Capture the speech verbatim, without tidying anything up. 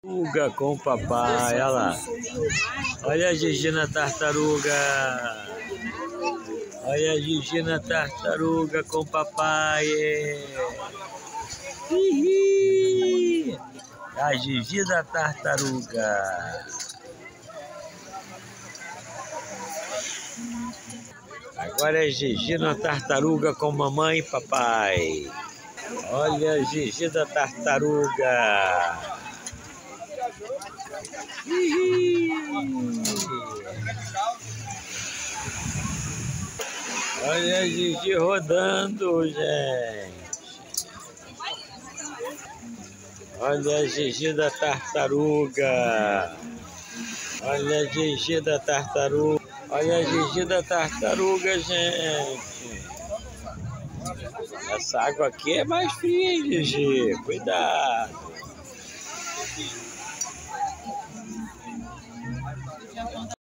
Tartaruga com o papai, olha lá. Olha a Gigi na tartaruga. Olha a Gigi na tartaruga com o papai. Hihi. A Gigi da tartaruga. Agora é Gigi na tartaruga com mamãe e papai. Olha a Gigi da tartaruga. Olha a Gigi rodando, gente. Olha a Gigi da tartaruga. Olha a Gigi da tartaruga. Olha a Gigi da tartaruga, gente. Essa água aqui é mais fria, hein, Gigi? Cuidado.